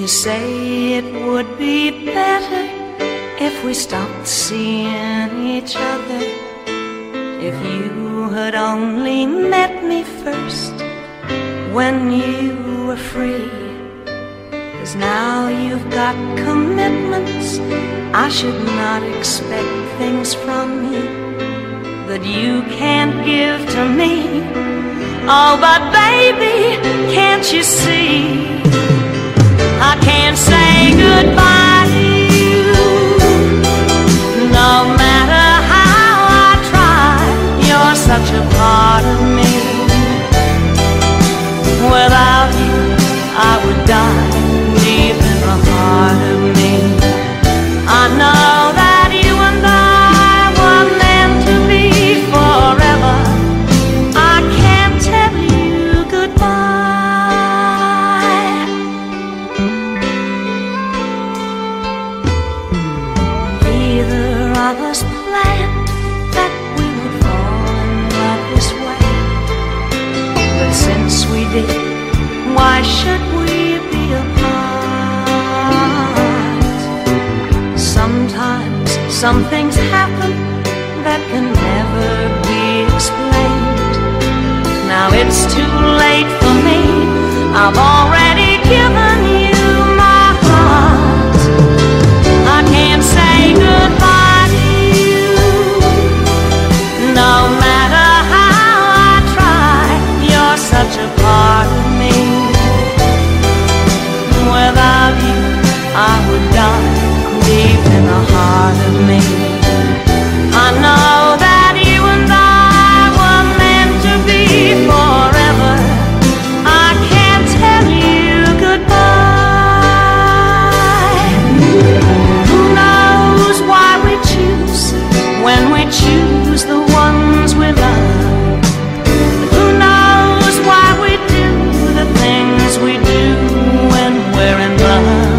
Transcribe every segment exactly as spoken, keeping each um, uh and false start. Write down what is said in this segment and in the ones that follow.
You say it would be better if we stopped seeing each other. If you had only met me first when you were free. 'Cause now you've got commitments, I should not expect things from you that you can't give to me. Oh, but baby, can't you see? I can't say goodbye to you. No matter how I try, you're such a part of me. Without you, I would die deep in the heart of me. I know that you and I were meant to be forever. I can't tell you goodbye. Either of us planned that we would fall in love this way, but since we did, why should we be apart? Sometimes some things happen that can never be explained. Now it's too late for me, I've already given you my heart. I can't say goodbye to you. No matter how I try, you're such a part of me. Without you, I would die deep in the heart of me. I know that you and I were meant to be forever. I can't tell you goodbye. Who knows why we choose when we choose the ones we love? Who knows why we do the things we do when we're in love?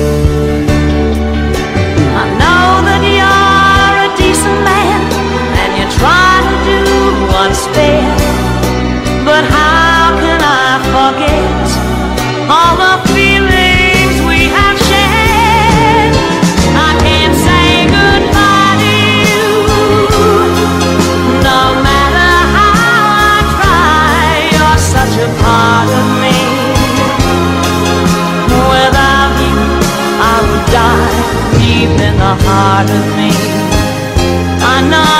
I know that you're a decent man and you try to do what's fair, but how can I forget all the feelings we have shared? I can't say goodbye to you. No matter how I try, you're such a part of me. Without you, I would die deep in the heart of me. I know